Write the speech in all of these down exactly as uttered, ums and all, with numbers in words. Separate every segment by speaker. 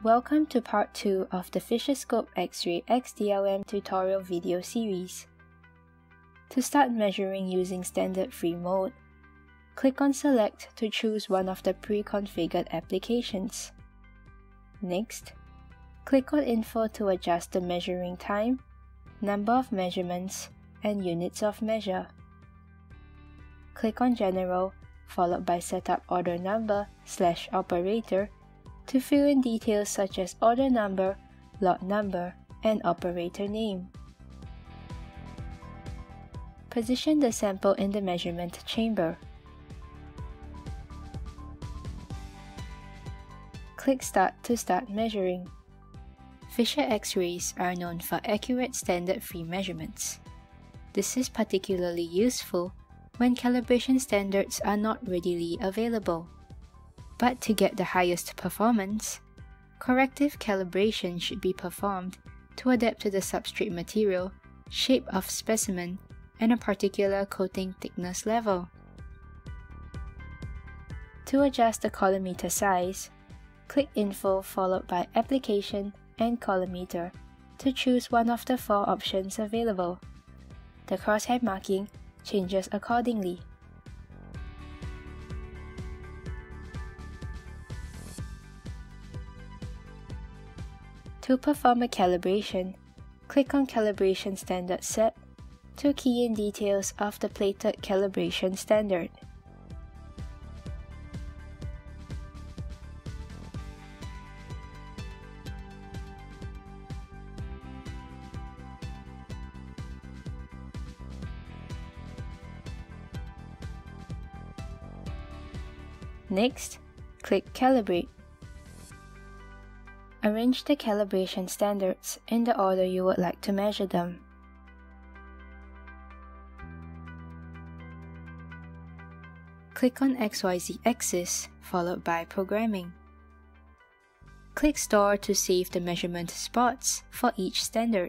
Speaker 1: Welcome to part two of the FISCHERSCOPE X-RAY X D L M tutorial video series. To start measuring using standard free mode, click on Select to choose one of the pre-configured applications. Next, click on Info to adjust the measuring time, number of measurements, and units of measure. Click on General, followed by Setup Order Number slash Operator to fill in details such as order number, lot number, and operator name. Position the sample in the measurement chamber. Click Start to start measuring. Fischer X-rays are known for accurate standard free measurements. This is particularly useful when calibration standards are not readily available. But to get the highest performance, corrective calibration should be performed to adapt to the substrate material, shape of specimen, and a particular coating thickness level. To adjust the collimeter size, click Info followed by Application and Collimeter to choose one of the four options available. The crosshair marking changes accordingly. To perform a calibration, click on Calibration Standard Set to key in details of the plated calibration standard. Next, click Calibrate. Arrange the calibration standards in the order you would like to measure them. Click on X Y Z axis followed by Programming. Click Store to save the measurement spots for each standard.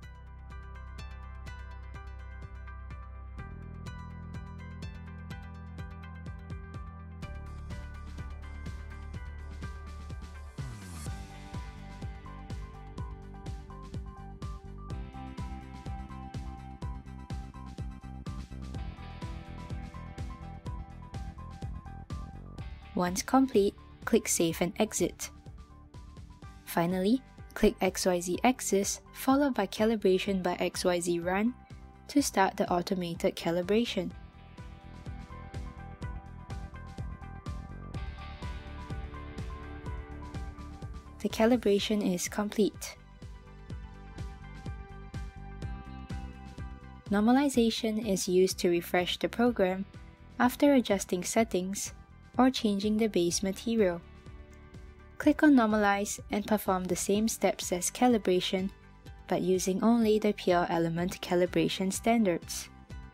Speaker 1: Once complete, click Save and Exit. Finally, click X Y Z axis followed by Calibration by X Y Z Run to start the automated calibration. The calibration is complete. Normalization is used to refresh the program after adjusting settings or changing the base material. Click on Normalize and perform the same steps as calibration, but using only the pure element calibration standards.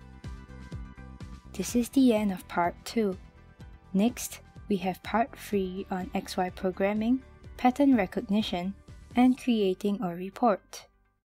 Speaker 1: This is the end of part two. Next, we have part three on X Y programming, pattern recognition, and creating a report.